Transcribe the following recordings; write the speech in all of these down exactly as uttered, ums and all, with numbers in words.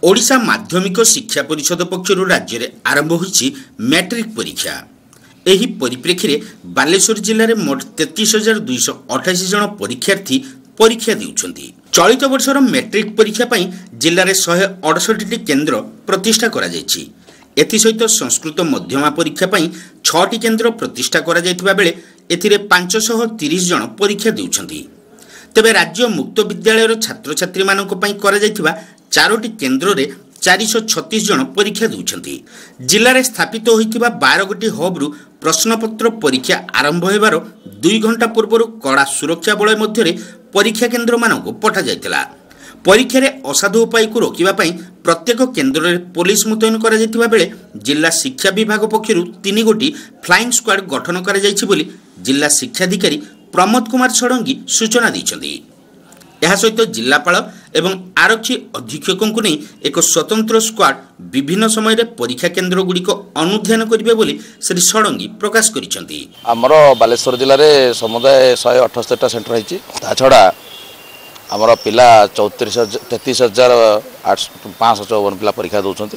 ओडिशा माध्यमिक शिक्षा परिषद पक्षर राज्य में आरंभ होईछि मैट्रिक परीक्षा। एही परिप्रेक्षी में बालेश्वर जिले में मोट तैंतीस हजार दुईश अठाशी जन परीक्षार्थी परीक्षा देउछन्ति। चलित वर्षर मैट्रिक परीक्षा पई जिले में शहे अड़सठी केन्द्र प्रतिष्ठा करा जायछि। एथिसहित संस्कृत मध्यमा परीक्षा पई छटी केन्द्र प्रतिष्ठा करा जायतिबा बेले एथिरे पाँच सौ तीस जन परीक्षा देउछन्ति। तेबे राज्य मुक्त विद्यालय छात्र छात्री मानक पई करा जायतिबा चारोटी केन्द्र रे चार सौ छत्तीस जन परीक्षा देउछन्ति। जिले में स्थापित होइतिबा बारह गोटी हब्रु प्रश्नपत्र परीक्षा आरंभ होबार दुई घंटा पूर्व कड़ा सुरक्षा बलय मध्य परीक्षा केन्द्र मानक पठा जायतिला। परीक्षा रे असाधु उपाय को रोकिबा पई प्रत्येक केन्द्र रे पुलिस मुतयन करा जायतिबा बेले जिला शिक्षा विभाग पक्षरु तीन गोटी फ्लाइंग स्क्वाड गठन करा जायछि बोली जिला शिक्षाधिकारी प्रमोद कुमार षडंगी सूचना दैछन्ति। यह सहित जिलापाल एवं आरक्षी अधीक्षकों को नहीं एक स्वतंत्र स्क्वाड विभिन्न समय रे परीक्षा केन्द्र गुड़िक अनुध्यान करिवे बोली श्री षडंगी प्रकाश करिसेंति। हमर बालेश्वर जिले में समुदाय शहे अठहत्तर सेंटर रही छड़ा आमर पिला चौतीस तैंतीस हजार आठ पाँच चौवन पिला परीक्षा दौरान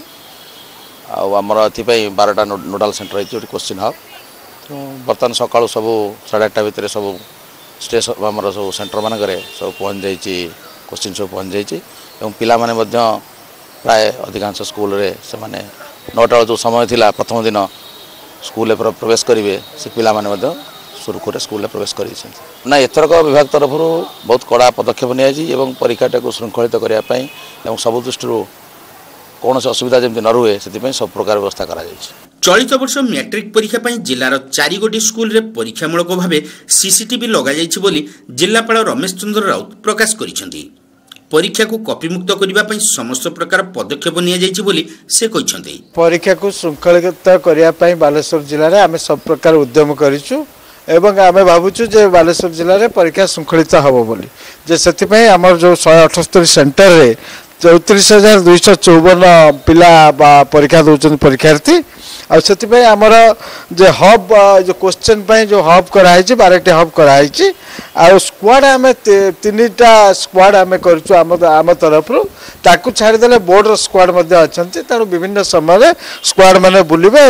आमर ए बारटा नोडाल सेंटर रही क्वेश्चन हब बर्तमान सका सब साढ़े आठटा भितर सब स्टेज आम सब सेंटर मानक सब पहुँच जाइए क्वेश्चन सब पहुँच जाइए पिला माने प्राय अधिकांश स्कूल रे से माने नौटा जो समय थिला प्रथम दिन स्कूल प्रवेश करेंगे से पिला माने सुरखुर स्कूल प्रवेश कर ना एथरक विभाग तरफ बहुत कड़ा पदक्षेप नि परीक्षा को श्रृंखलित करने सब दृष्टि कौन असुविधा जमी न रुए से सब प्रकार व्यवस्था करा जायछि। चलित वर्ष मैट्रिक परीक्षा पई जिलार चारि गोटी स्कूल रे परीक्षामूलक भावे सीसीटीवी लगा जायछि बोली जिलापाल रमेश चंद्र राउत प्रकाश करिसेंति। परीक्षा को कॉपी मुक्त करबा पई समस्त प्रकार पदक्षेप निया जायछि बोली से कहिसेंति। परीक्षा को श्रृंखलित करबा पई बालेश्वर जिल्ला रे आमे सब प्रकार उद्यम करिछु एवं आमे भाबुछु जे बालेश्वर जिल्ला रे परीक्षा श्रृंखलित हबो बोली जे सेति पई हमर जो एक सौ अठहत्तर सेंटर रे चौतीस हजार दुईश चौवन पिला परीक्षा दौरान परीक्षार्थी आमर जो हब जो क्वेश्चन पे जो हब कराई बारह हब कराई आ स्क्वाड आम तीन टा स्क्वाड आम कर तरफ ताकू छाड़देले बोर्डर स्क्वाड अच्छा तेणु विभिन्न समय स्क्वाड मैंने बुलवे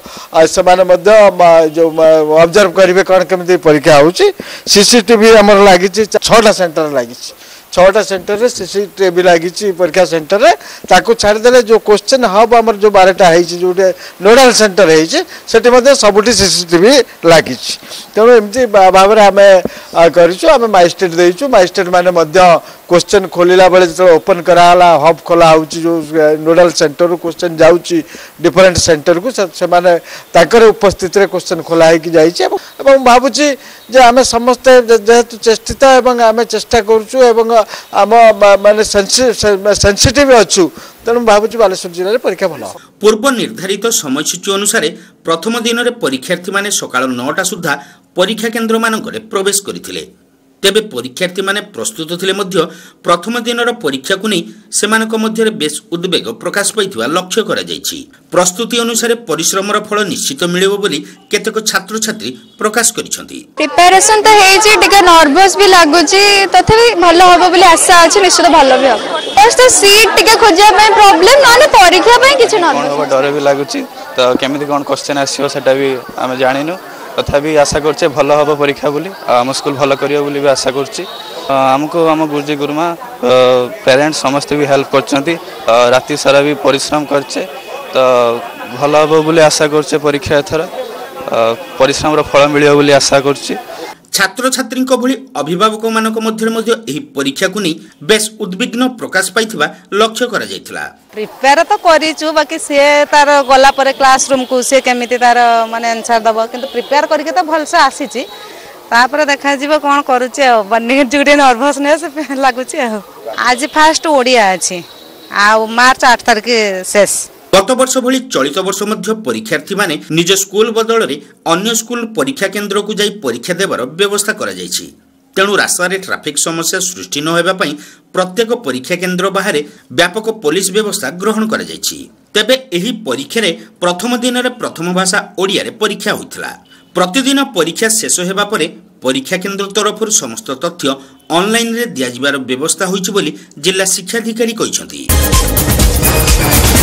से जो ऑब्जर्व करेंगे कौन केमी परीक्षा होची सीसीटीवी आमर लगी छटा सेंटर लगी छटा सेंटर रे सीसीटीवी लगी परीक्षा सेंटर रे ताकू छाड़देले जो क्वेश्चन हब आमर जो बारटा है जो नोडाल सेंटर है सबुठी सीसीटीवी लगी तेणु एमती भाव में आम करूँ माइस्ट्रेट देचु माइस्ट्रेट माने क्वेश्चन खोलला बेले जो ओपन कराला हब खोला होची जो नोडाल सेंटर क्वेश्चन जाउची डिफरेंट सेंटर को से माने ताकर उपस्थित रे क्वेश्चन खोला है कि जाइए एवं भावुची जे आमे समस्ते जेहेतु चेष्टित एवं आमे चेष्टा करूछु एवं आम माने सेंसिटिव अच्छु तेणु भावुची बालेश्वर जिले में परीक्षा भल। पूर्व निर्धारित समयसूची अनुसार प्रथम दिन में परीक्षार्थी माने सकाळ नौटा सुधा परीक्षा केन्द्र मानक प्रवेश करथिले। तेबे परीक्षार्थी माने प्रस्तुत थिले मध्य प्रथम दिनर परीक्षा को नहीं सेमानक मध्य बेस उद्वेग प्रकाश पाइथिबा लक्ष्य करा जायछि। प्रस्तुति अनुसार परिश्रमर फल निश्चित मिलिबो बोली केतेक छात्र छात्री प्रकाश करिसेंति। प्रिपरेशन तो हेछि टिके नर्वस भी लागुछि तथापि भलो होबो बोली आशा अछि निश्चित भलो भी होबो। फर्स्ट सीट टिके खोजिया पय प्रॉब्लम नाले परीक्षा पय किछ नर्वस डर भी लागुछि तो केमिति कोन क्वेश्चन आसीओ सेटा भी हम जानिनु तथापि आशा करछे भल हम परीक्षा बोली आम स्कूल भल करियो बोली भी आशा करछि। आमको आम गुरुजी गुरुमा पेरेंट्स समस्त भी हेल्प करछंती राति सारा भी परिश्रम करछे तो भल हम बोली आशा करछे परीक्षा एथर परिश्रम फल मिलियो बोली आशा करछि। छात्र छात्री भली अभिभावक मानक मध्य मध्य एही परीक्षा को नहीं बेस उद्विग्न प्रकाश पाइथिबा लक्ष्य करा जायथिला। प्रिपेयर तो करिछु बाकी से तार गला परे क्लासरूम को से केमिति तार माने आंसर दबो किंतु प्रिपेयर करके तो भल से आसीछि तापर देखा जीव कोन करूछि आ बन्नी जुडे नर्वसनेस लागुछि। आज फास्ट ओडिया अछि आ मार्च आठ तारिख शेष। गत वर्ष भली चलित वर्ष मध्य परीक्षार्थी माने निज स्कूल बदल रे अन्य स्कूल परीक्षा केन्द्र को जाई परीक्षा देवार व्यवस्था करा जायछि। तेणु रास्ता रे ट्रैफिक समस्या सृष्टि न होबा पई प्रत्येक परीक्षा केन्द्र बाहर व्यापक पुलिस व्यवस्था ग्रहण करा जायछि। तेबे एही परीक्षा रे प्रथम दिन रे प्रथम भाषा ओडिया रे परीक्षा होइतला। प्रतिदिन परीक्षा शेष हेबा परे परीक्षा केन्द्र तरफ समस्त तथ्य ऑनलाइन रे दिया जिबार व्यवस्था होइछि बोली जिला शिक्षाधिकारी कहिसंती।